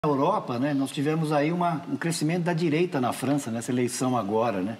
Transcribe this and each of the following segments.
Na Europa, né, nós tivemos aí um crescimento da direita na França, nessa eleição agora, né?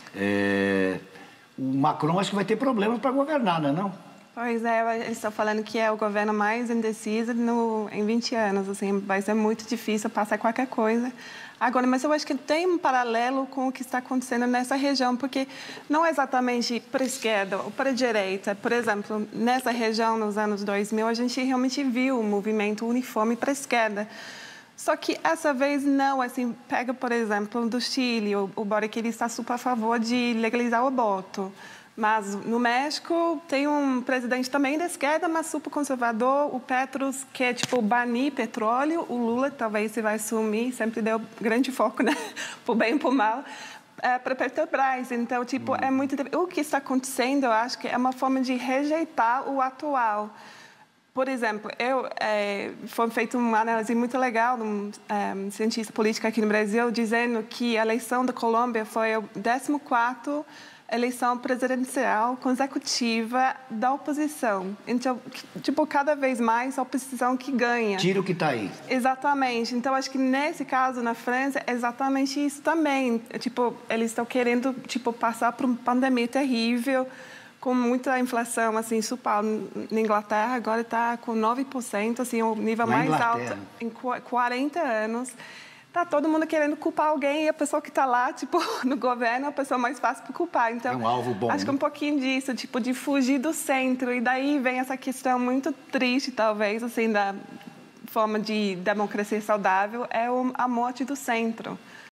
O Macron acho que vai ter problemas para governar, não é não? Pois é, eles estão falando que é o governo mais indeciso em 20 anos, assim, vai ser muito difícil passar qualquer coisa. Agora, mas eu acho que tem um paralelo com o que está acontecendo nessa região, porque não é exatamente para a esquerda ou para a direita. Por exemplo, nessa região, nos anos 2000, a gente realmente viu um movimento uniforme para a esquerda. Só que essa vez não, assim, pega, por exemplo, do Chile, o Boric, ele está super a favor de legalizar o aborto. Mas no México tem um presidente também da esquerda, mas super conservador, o Petros, que é tipo banir petróleo, o Lula talvez se vai assumir, sempre deu grande foco, né, por bem e por mal, para Petrobras. Então, tipo, é muito... O que está acontecendo, eu acho que é uma forma de rejeitar o atual. Por exemplo, foi feita uma análise muito legal de um cientista político aqui no Brasil, dizendo que a eleição da Colômbia foi a 14ª eleição presidencial consecutiva da oposição. Então, tipo, cada vez mais a oposição que ganha. Tira o que está aí. Exatamente. Então, acho que nesse caso, na França, é exatamente isso também. Tipo, eles estão querendo, tipo, passar por uma pandemia terrível, com muita inflação, assim, super. Na Inglaterra, agora está com 9%, assim, o nível mais alto em 40 anos. Tá todo mundo querendo culpar alguém e a pessoa que está lá, tipo, no governo, é a pessoa mais fácil para culpar. Então, é um alvo bom, acho que um pouquinho disso, tipo, de fugir do centro. E daí vem essa questão muito triste, talvez, assim, da forma de democracia saudável, é a morte do centro.